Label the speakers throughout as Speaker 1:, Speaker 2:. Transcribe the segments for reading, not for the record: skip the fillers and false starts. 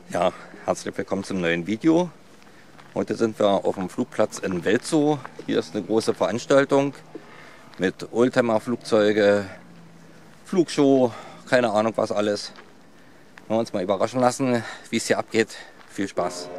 Speaker 1: Ja, herzlich willkommen zum neuen Video. Heute sind wir auf dem Flugplatz in Welzow. Hier ist eine große Veranstaltung mit Oldtimer-Flugzeuge, Flugshow, keine Ahnung was alles. Wollen wir uns mal überraschen lassen, wie es hier abgeht. Viel Spaß!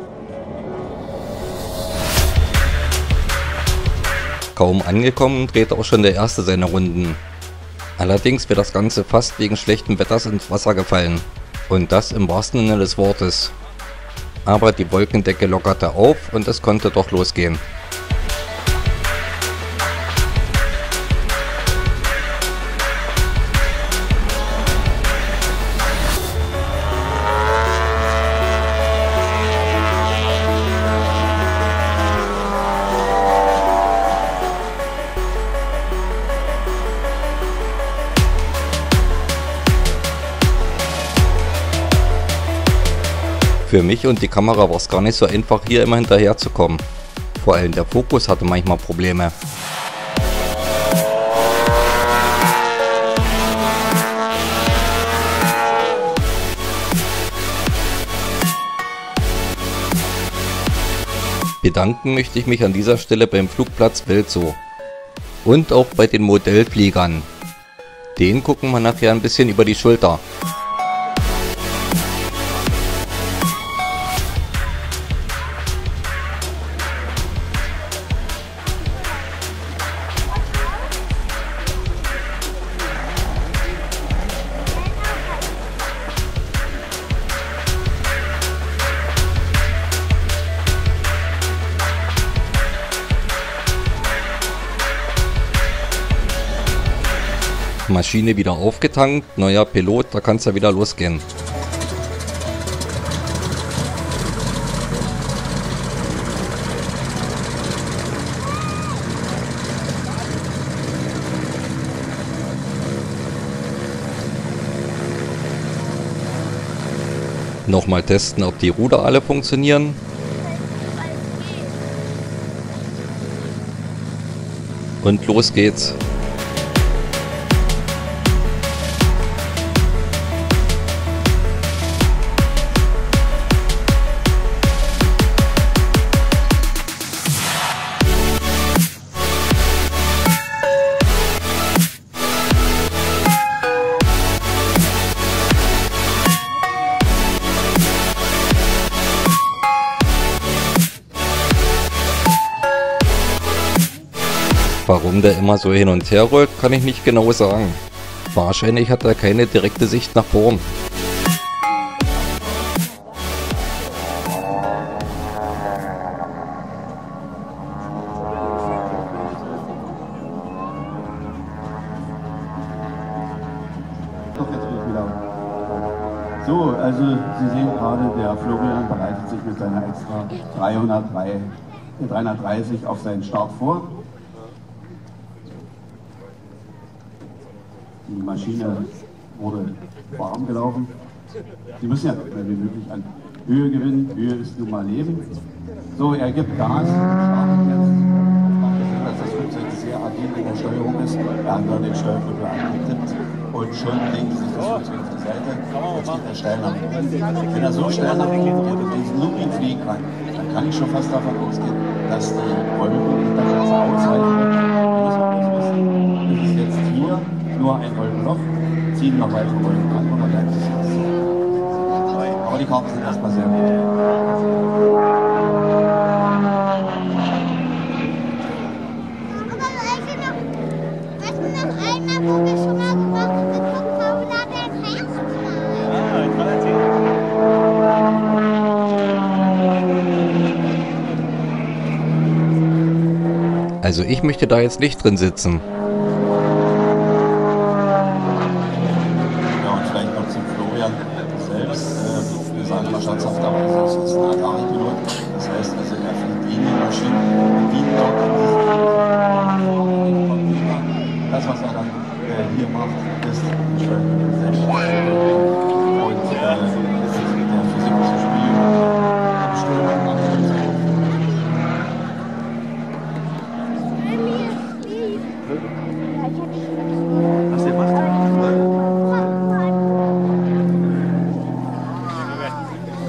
Speaker 1: Kaum angekommen, dreht auch schon der Erste seine Runden. Allerdings wird das Ganze fast wegen schlechtem Wetters ins Wasser gefallen. Und das im wahrsten Sinne des Wortes. Aber die Wolkendecke lockerte auf und es konnte doch losgehen. Für mich und die Kamera war es gar nicht so einfach, hier immer hinterher zu kommen. Vor allem der Fokus hatte manchmal Probleme. Bedanken möchte ich mich an dieser Stelle beim Flugplatz Welzow. Und auch bei den Modellfliegern. Den gucken wir nachher ein bisschen über die Schulter. Maschine wieder aufgetankt, neuer Pilot, da kann es ja wieder losgehen. Nochmal testen, ob die Ruder alle funktionieren. Und los geht's. Warum der immer so hin und her rollt, kann ich nicht genau sagen. Wahrscheinlich hat er keine direkte Sicht nach vorn.
Speaker 2: So, also Sie sehen gerade, der Florian bereitet sich mit seiner extra 330 auf seinen Start vor. Die Maschine wurde warm gelaufen. Sie müssen ja so schnell wie möglich an Höhe gewinnen. Höhe ist nun mal Leben. So, er gibt Gas, startet jetzt. Dass das Flugzeug sehr agil in der Steuerung ist. Er hat nur den Steuerknüppel angetippt und schon lenkt sich das Flugzeug auf die Seite. Jetzt geht er steil nach oben. Wenn er so schnell nach oben geht und diesen Looping fliegen kann, dann kann ich schon fast davon ausgehen, dass die Rollbügeluntersätze ausreichen. Wir müssen bloß wissen, das ist jetzt hier nur ein Wolkenloch, ziehen noch weitere Wolken an und dann bleibt es jetzt so. Aber die Karten sind erstmal sehr gut.
Speaker 1: Also ich möchte da jetzt nicht drin sitzen.
Speaker 2: Wir sagen mal scherzhafterweise, es ist ein Atari-Pilot. Das heißt, also er fliegt Linienmaschinen, bedient dort das, was er dann hier macht, ist selbst und der Physik zu spielen.
Speaker 3: Was ihr macht?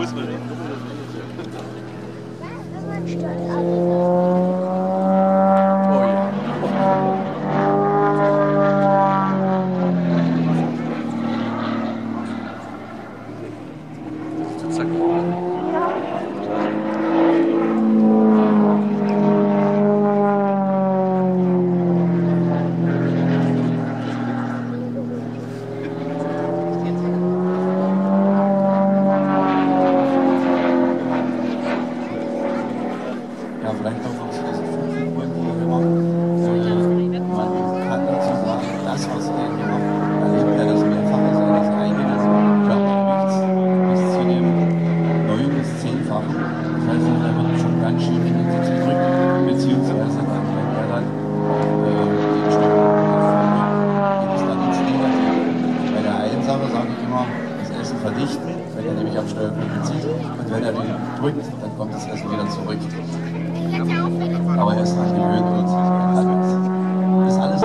Speaker 2: Verdichten, wenn er nämlich am Steuerknüppel zieht, und wenn er den drückt, dann kommt das Essen wieder zurück. Aber er ist dann gewöhnt und ist alles.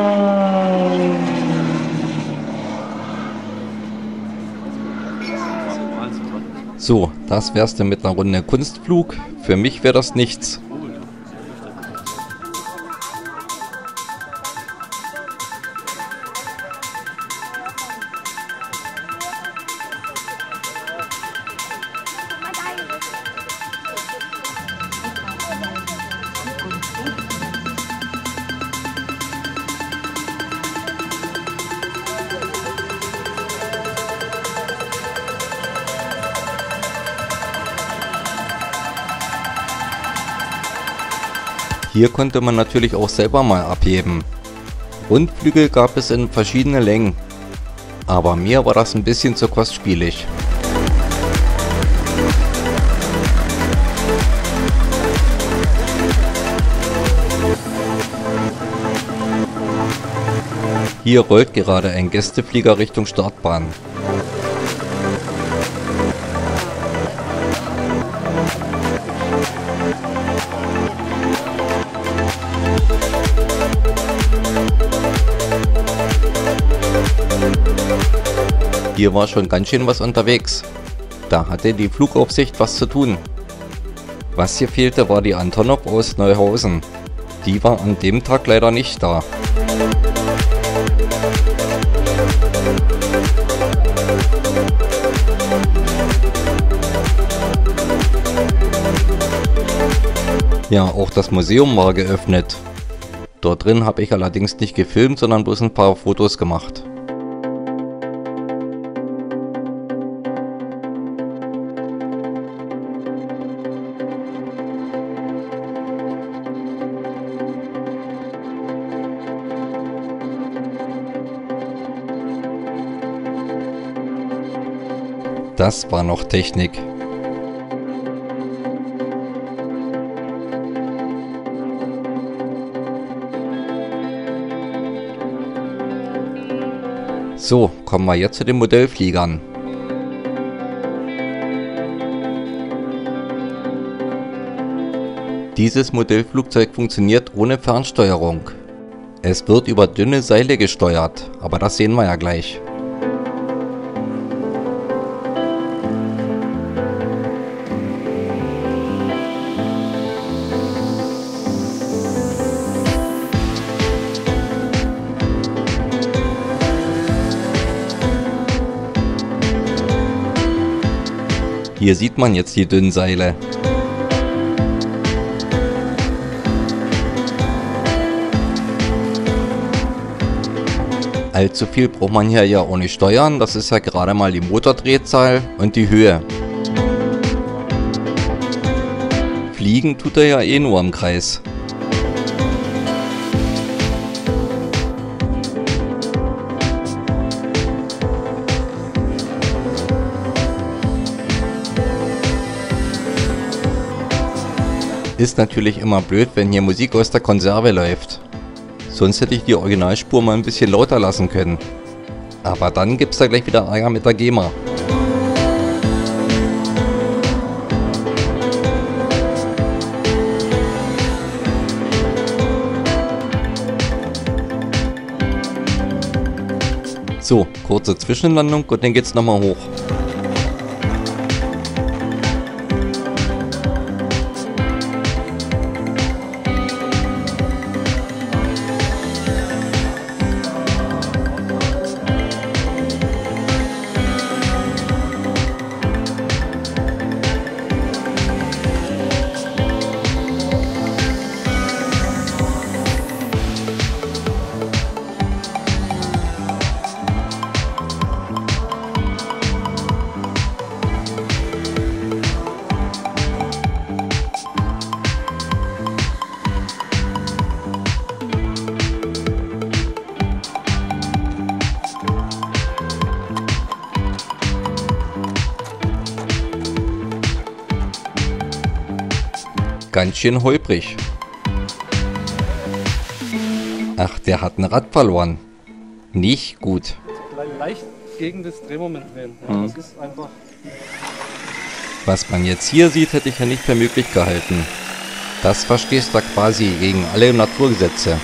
Speaker 1: So, das wär's denn mit einer Runde Kunstflug. Für mich wäre das nichts. Hier konnte man natürlich auch selber mal abheben. Rundflügel gab es in verschiedene Längen, aber mir war das ein bisschen zu kostspielig. Hier rollt gerade ein Gästeflieger Richtung Startbahn. Hier war schon ganz schön was unterwegs. Da hatte die Flugaufsicht was zu tun. Was hier fehlte, war die Antonov aus Neuhausen. Die war an dem Tag leider nicht da. Ja, auch das Museum war geöffnet. Dort drin habe ich allerdings nicht gefilmt, sondern bloß ein paar Fotos gemacht. Das war noch Technik. So, kommen wir jetzt zu den Modellfliegern. Dieses Modellflugzeug funktioniert ohne Fernsteuerung. Es wird über dünne Seile gesteuert, aber das sehen wir ja gleich. Hier sieht man jetzt die dünnen Seile. Allzu viel braucht man hier ja auch nicht steuern, das ist ja gerade mal die Motordrehzahl und die Höhe. Fliegen tut er ja eh nur im Kreis. Ist natürlich immer blöd, wenn hier Musik aus der Konserve läuft. Sonst hätte ich die Originalspur mal ein bisschen lauter lassen können. Aber dann gibt's da gleich wieder Ärger mit der GEMA. So, kurze Zwischenlandung und dann geht's nochmal hoch. Ganz schön holprig. Ach, der hat ein Rad verloren. Nicht gut.
Speaker 3: Leicht gegen das Drehmoment drehen. Ja, das ist einfach.
Speaker 1: Was man jetzt hier sieht, hätte ich ja nicht für möglich gehalten. Das verstößt da quasi gegen alle Naturgesetze.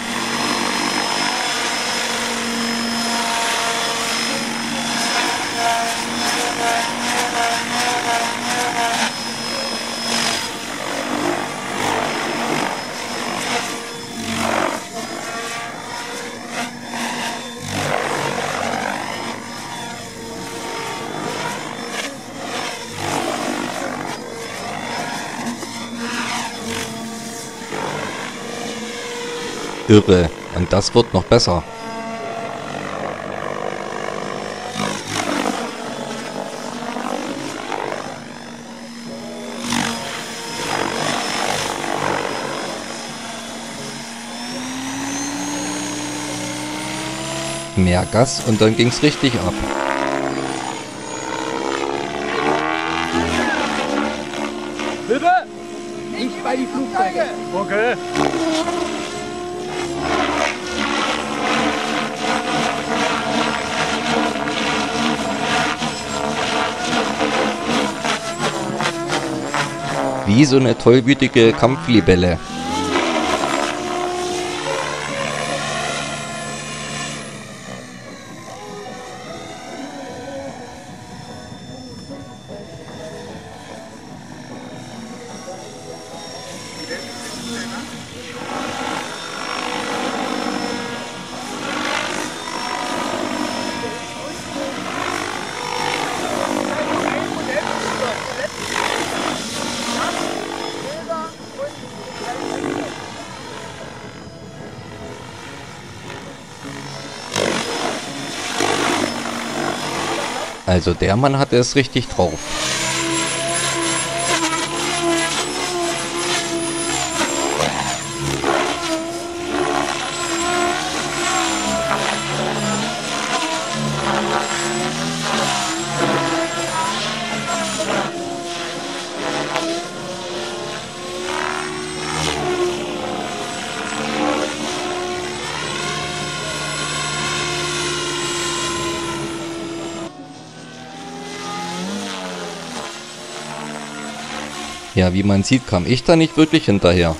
Speaker 1: Irre. Und das wird noch besser. Mehr Gas und dann ging's richtig ab.
Speaker 3: Bitte? Nicht bei die Flugzeuge. Okay.
Speaker 1: Wie so eine tollwütige Kampflibelle. Also der Mann hatte es richtig drauf. Ja, wie man sieht, kam ich da nicht wirklich hinterher.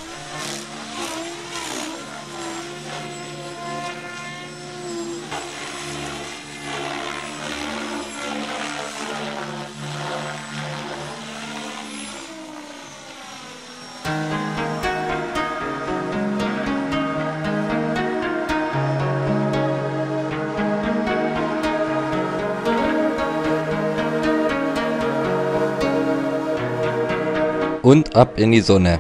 Speaker 1: Und ab in die Sonne.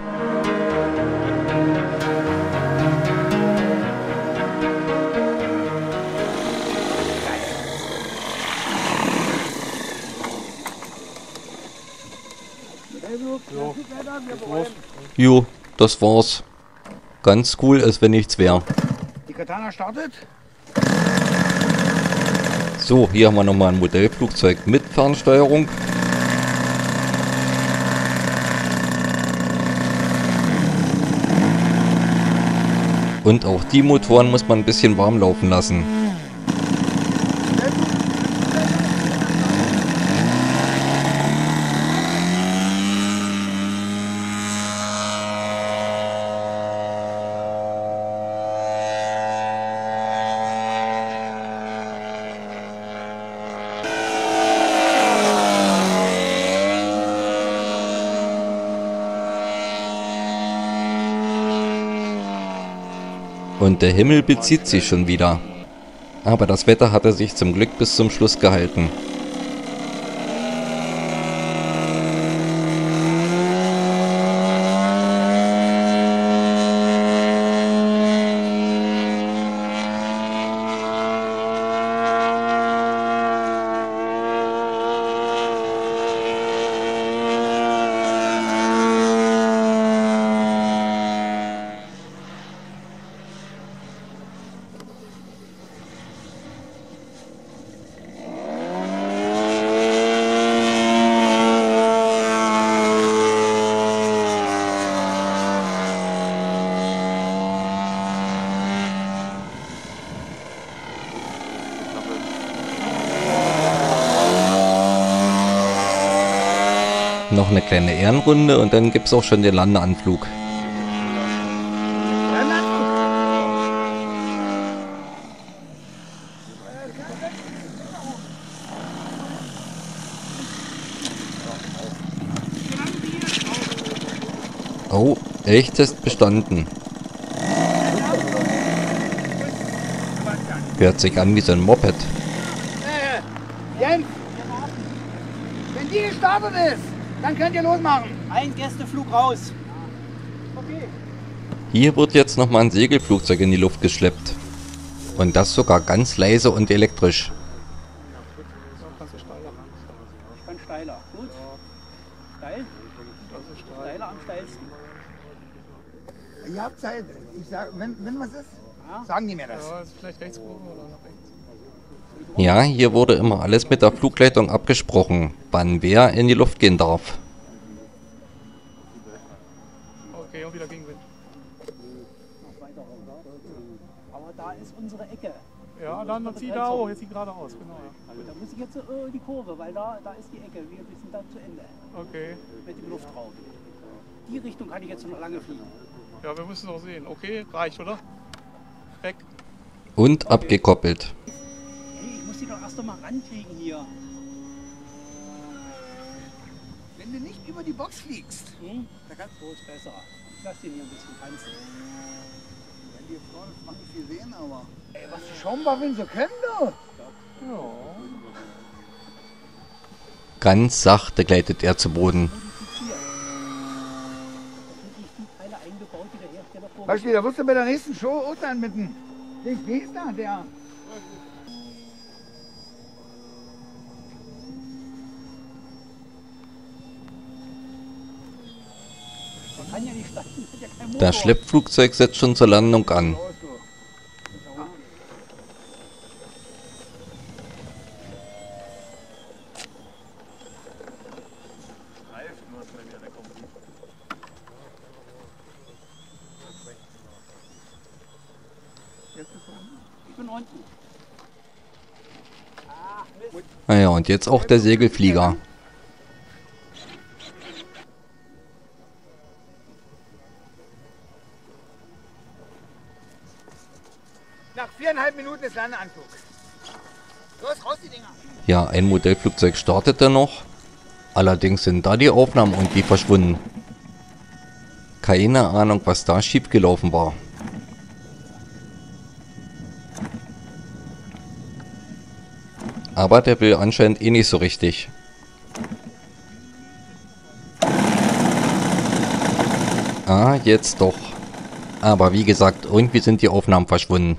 Speaker 1: Jo, das war's. Ganz cool, als wenn nichts wäre.
Speaker 3: Die Katana startet.
Speaker 1: So, hier haben wir nochmal ein Modellflugzeug mit Fernsteuerung. Und auch die Motoren muss man ein bisschen warm laufen lassen. Und der Himmel bezieht sich schon wieder. Aber das Wetter hatte sich zum Glück bis zum Schluss gehalten. Noch eine kleine Ehrenrunde und dann gibt es auch schon den Landeanflug. Oh, Elchtest bestanden. Hört sich an wie so ein Moped.
Speaker 4: Jens, wenn die gestartet ist, dann könnt ihr losmachen.
Speaker 5: Ein Gästeflug raus.
Speaker 4: Okay.
Speaker 1: Hier wird jetzt nochmal ein Segelflugzeug in die Luft geschleppt. Und das sogar ganz leise und elektrisch.
Speaker 5: Ich kann steiler. Gut. Steil? Steiler am steilsten.
Speaker 4: Ihr habt Zeit. Ich sag, wenn was ist, sagen die mir das.
Speaker 3: Ja, ist vielleicht rechts oben oder nach rechts.
Speaker 1: Ja, hier wurde immer alles mit der Flugleitung abgesprochen, wann wer in die Luft gehen darf.
Speaker 3: Okay, und wieder Gegenwind.
Speaker 5: Noch weiter runter. Aber da ist unsere Ecke.
Speaker 3: Ja, dann zieh da hoch, jetzt zieh geradeaus, genau.
Speaker 5: Da muss ich jetzt die Kurve, weil da ist die Ecke. Wir sind dann zu Ende
Speaker 3: Okay.
Speaker 5: mit dem Luftraum. Die Richtung kann ich jetzt noch lange fliegen.
Speaker 3: Ja, wir müssen noch sehen. Okay, reicht, oder? Weg.
Speaker 1: Und abgekoppelt.
Speaker 5: Hey, ich muss die doch erst noch mal rankriegen hier.
Speaker 4: Wenn du nicht über die Box fliegst.
Speaker 5: Da kannst du es besser. Ich lass den hier ein bisschen tanzen.
Speaker 4: Wenn die Frau das macht nicht viel sehen, aber. Ey, was die Schaumwaffeln so können, du?
Speaker 3: Ja.
Speaker 1: Ganz sachte gleitet er zu Boden.
Speaker 5: Modifiziert. Da sind nicht die Teile eingebaut, die der Hersteller vorgesehen
Speaker 4: Beispiel, da wirst du bei der nächsten Show urteilen mit dem. Wie ist da der?
Speaker 5: Der kann ja nicht starten, hat ja keinen Motor.
Speaker 1: Das Schleppflugzeug setzt schon zur Landung an.
Speaker 5: Ich bin unten.
Speaker 1: Naja, und jetzt auch der Segelflieger.
Speaker 4: Nach 4,5 Minuten ist Landeanflug. Los, raus die Dinger.
Speaker 1: Ja, ein Modellflugzeug startete noch. Allerdings sind da die Aufnahmen irgendwie verschwunden. Keine Ahnung, was da schiefgelaufen war. Aber der will anscheinend eh nicht so richtig. Ah, jetzt doch. Aber wie gesagt, irgendwie sind die Aufnahmen verschwunden.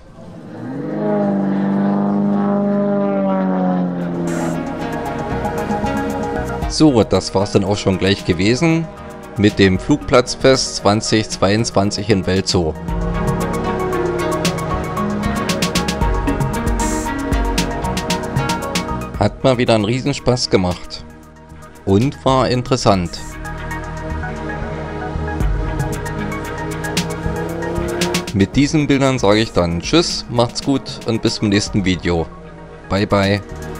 Speaker 1: So, das war's dann auch schon gleich gewesen mit dem Flugplatzfest 2022 in Welzow. Hat mal wieder einen Riesenspaß gemacht. Und war interessant. Mit diesen Bildern sage ich dann Tschüss, macht's gut und bis zum nächsten Video. Bye bye.